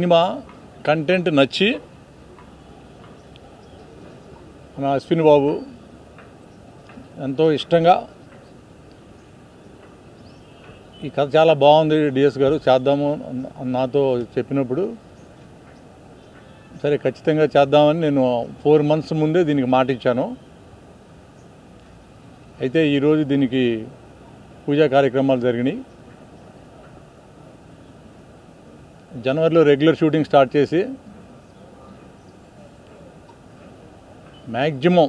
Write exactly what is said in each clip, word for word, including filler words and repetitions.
Cinema content నచ్చి మన అశ్విన్ బాబు ఎంతో ఇష్టంగా ఈ కథ చాలా బాగుంది డిఎస్ గారు చేద్దాము నాతో చెప్పినప్పుడు సరే ఖచ్చితంగా చేద్దామని నేను ఫోర్ మంత్స్ ముందే దీనికి మాట ఇచ్చాను. అయితే ఈరోజు దీనికి పూజా కార్యక్రమాలు జరిగినాయి. జనవరిలో రెగ్యులర్ షూటింగ్ స్టార్ట్ చేసి మ్యాక్సిమం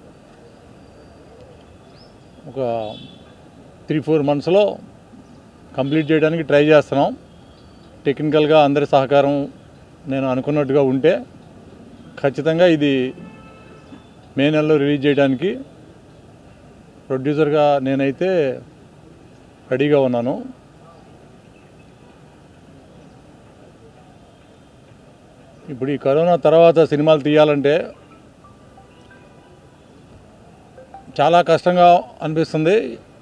ఒక త్రీ ఫోర్ మంత్స్లో కంప్లీట్ చేయడానికి ట్రై చేస్తున్నాం. టెక్నికల్గా అందరి సహకారం నేను అనుకున్నట్టుగా ఉంటే ఖచ్చితంగా ఇది మే నెలలో రిలీజ్ చేయడానికి ప్రొడ్యూసర్గా నేనైతే రెడీగా ఉన్నాను. ఇప్పుడు ఈ కరోనా తర్వాత సినిమాలు తీయాలంటే చాలా కష్టంగా అనిపిస్తుంది.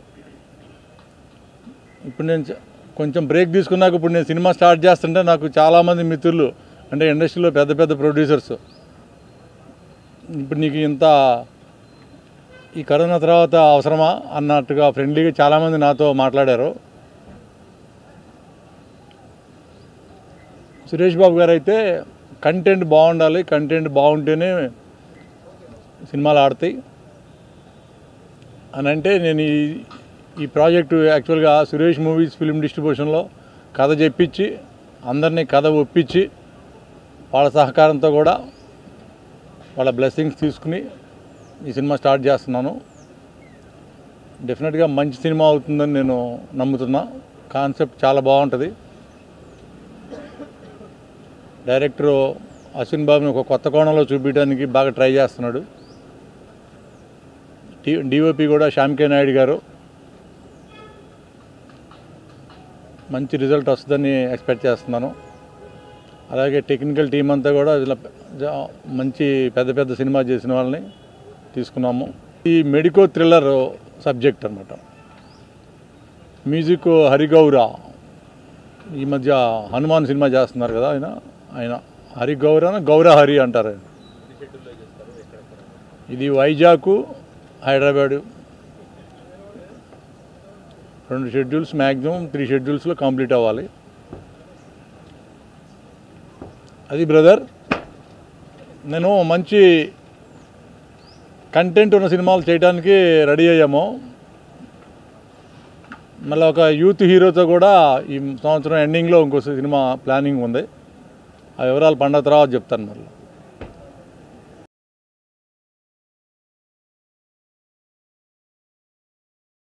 ఇప్పుడు నేను కొంచెం బ్రేక్ తీసుకున్నాక ఇప్పుడు నేను సినిమా స్టార్ట్ చేస్తుంటే నాకు చాలామంది మిత్రులు అంటే ఇండస్ట్రీలో పెద్ద పెద్ద ప్రొడ్యూసర్స్ ఇప్పుడు నీకు ఇంత ఈ కరోనా తర్వాత అవసరమా అన్నట్టుగా ఫ్రెండ్లీగా చాలామంది నాతో మాట్లాడారు. సురేష్ బాబు గారు అయితే కంటెంట్ బాగుండాలి, కంటెంట్ బాగుంటేనే సినిమాలు ఆడతాయి అని అంటే నేను ఈ ఈ ప్రాజెక్టు యాక్చువల్గా సురేష్ మూవీస్ ఫిల్మ్ డిస్ట్రిబ్యూషన్లో కథ చెప్పించి అందరినీ కథ ఒప్పించి వాళ్ళ సహకారంతో కూడా వాళ్ళ బ్లెస్సింగ్స్ తీసుకుని ఈ సినిమా స్టార్ట్ చేస్తున్నాను. డెఫినెట్గా మంచి సినిమా అవుతుందని నేను నమ్ముతున్నా. కాన్సెప్ట్ చాలా బాగుంటుంది. డైరెక్టరు అశ్విన్ బాబుని ఒక కొత్త కోణంలో చూపించడానికి బాగా ట్రై చేస్తున్నాడు. డిఓపి కూడా శ్యామ్కే నాయుడు గారు మంచి రిజల్ట్ వస్తుందని ఎక్స్పెక్ట్ చేస్తున్నాను. అలాగే టెక్నికల్ టీం అంతా కూడా ఇలా మంచి పెద్ద పెద్ద సినిమా చేసిన వాళ్ళని తీసుకున్నాము. ఈ మెడికో థ్రిల్లర్ సబ్జెక్ట్ అన్నమాట. మ్యూజిక్ హరిగౌరా ఈ మధ్య హనుమాన్ సినిమా చేస్తున్నారు కదా ఆయన ఆయన హరిగౌరా గౌరా హరి అంటారు. ఇది వైజాగ్ హైదరాబాదు రెండు షెడ్యూల్స్ మ్యాక్సిమం త్రీ షెడ్యూల్స్లో కంప్లీట్ అవ్వాలి. అది బ్రదర్ నేను మంచి కంటెంట్ ఉన్న సినిమాలు చేయడానికి రెడీ అయ్యాము. మళ్ళీ ఒక యూత్ హీరోతో కూడా ఈ సంవత్సరం ఎండింగ్లో ఇంకో సినిమా ప్లానింగ్ ఉంది. ఆ వివరాలు పండగ తర్వాత చెప్తాను మళ్ళీ.